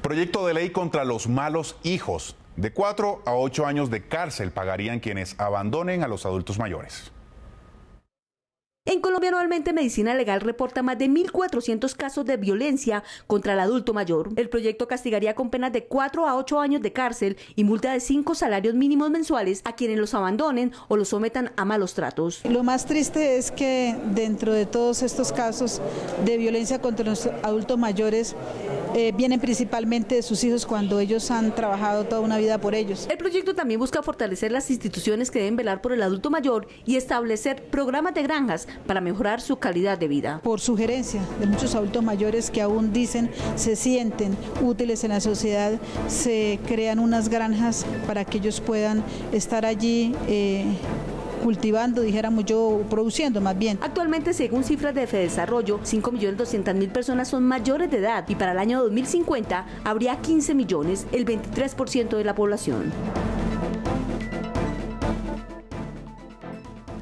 Proyecto de ley contra los malos hijos. De 4 a 8 años de cárcel pagarían quienes abandonen a los adultos mayores. En Colombia anualmente Medicina Legal reporta más de 1.400 casos de violencia contra el adulto mayor. El proyecto castigaría con penas de 4 a 8 años de cárcel y multa de 5 salarios mínimos mensuales a quienes los abandonen o los sometan a malos tratos. Lo más triste es que dentro de todos estos casos de violencia contra los adultos mayores vienen principalmente de sus hijos cuando ellos han trabajado toda una vida por ellos. El proyecto también busca fortalecer las instituciones que deben velar por el adulto mayor y establecer programas de granjas para mejorar su calidad de vida. Por sugerencia de muchos adultos mayores que aún dicen se sienten útiles en la sociedad, se crean unas granjas para que ellos puedan estar allí cultivando, dijéramos yo, produciendo más bien. Actualmente, según cifras de Fedesarrollo, 5.200.000 personas son mayores de edad y para el año 2050 habría 15 millones, el 23% de la población.